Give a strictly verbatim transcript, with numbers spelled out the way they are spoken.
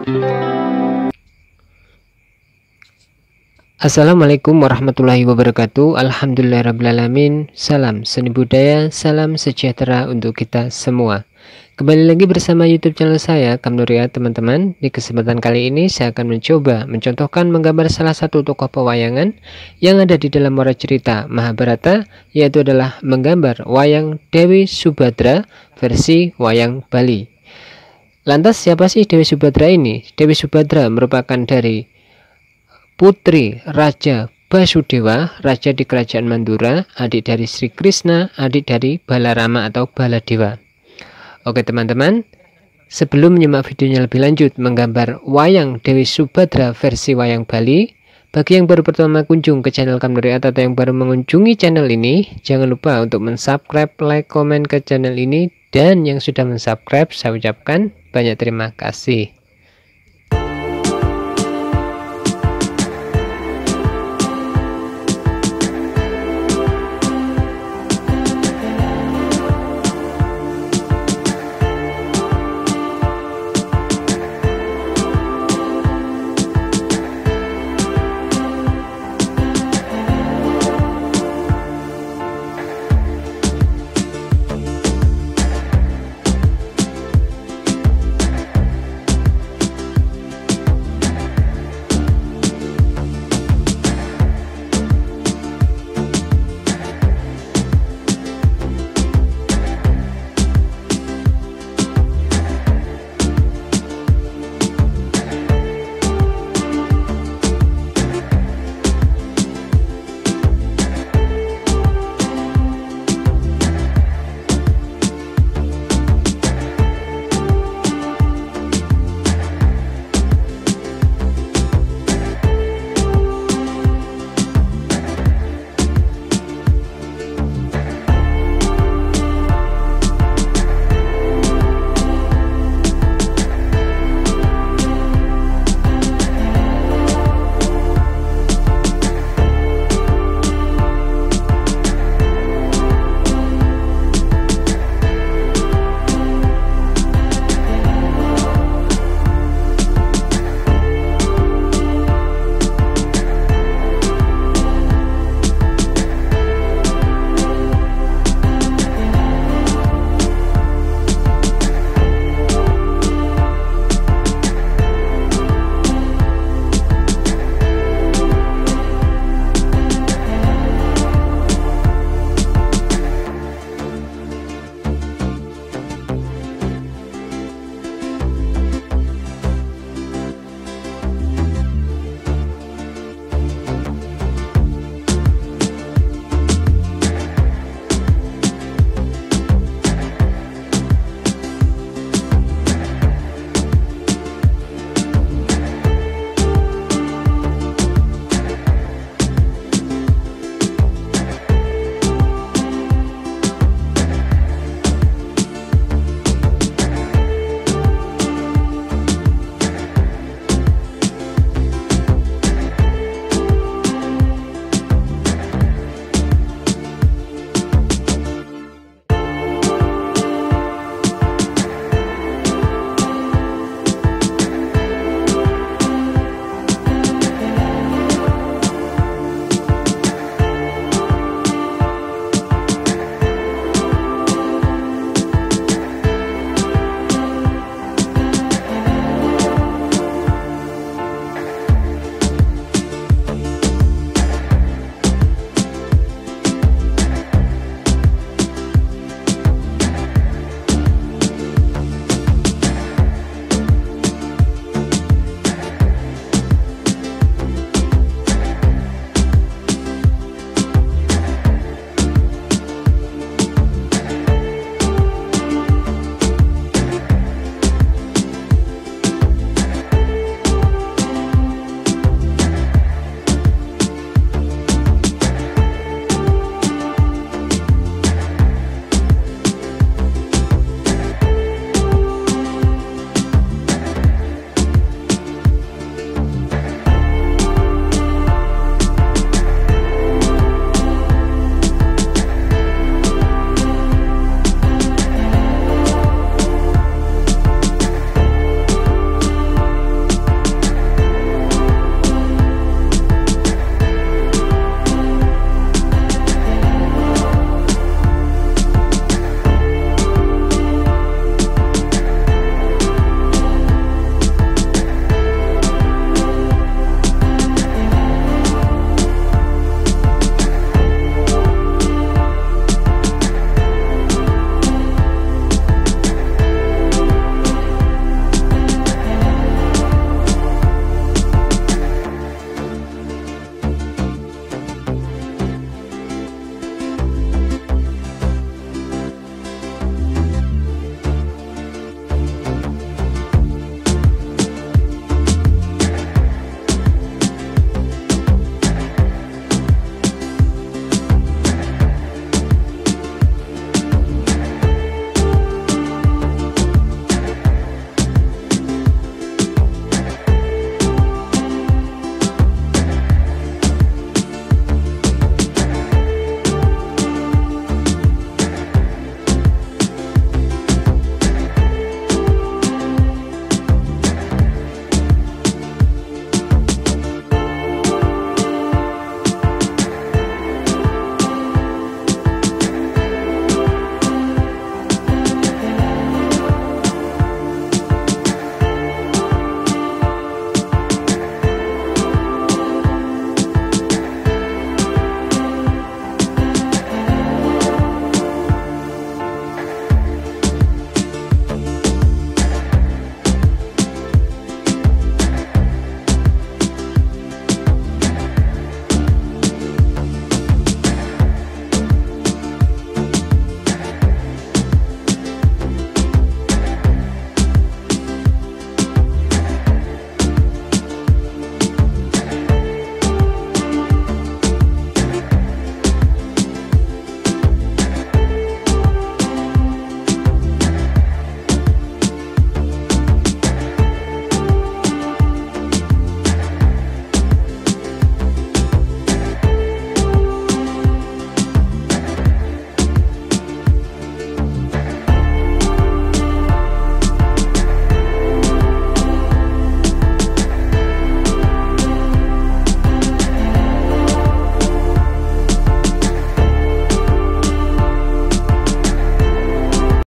Assalamualaikum warahmatullahi wabarakatuh. Alhamdulillahirrabbilalamin. Salam seni budaya, salam sejahtera untuk kita semua. Kembali lagi bersama YouTube channel saya, Kamnuria, teman-teman. Di kesempatan kali ini saya akan mencoba mencontohkan menggambar salah satu tokoh pewayangan yang ada di dalam muara cerita Mahabharata, yaitu adalah menggambar wayang Dewi Subadra versi wayang Bali. Lantas siapa sih Dewi Subadra ini? Dewi Subadra merupakan dari putri Raja Basudewa, raja di kerajaan Mandura, adik dari Sri Krishna, adik dari Balarama atau Baladewa. Oke teman-teman, sebelum menyimak videonya lebih lanjut menggambar wayang Dewi Subadra versi wayang Bali, bagi yang baru pertama kunjung ke channel Kamnuria atau yang baru mengunjungi channel ini, jangan lupa untuk mensubscribe, like, komen ke channel ini, dan yang sudah mensubscribe saya ucapkan banyak terima kasih.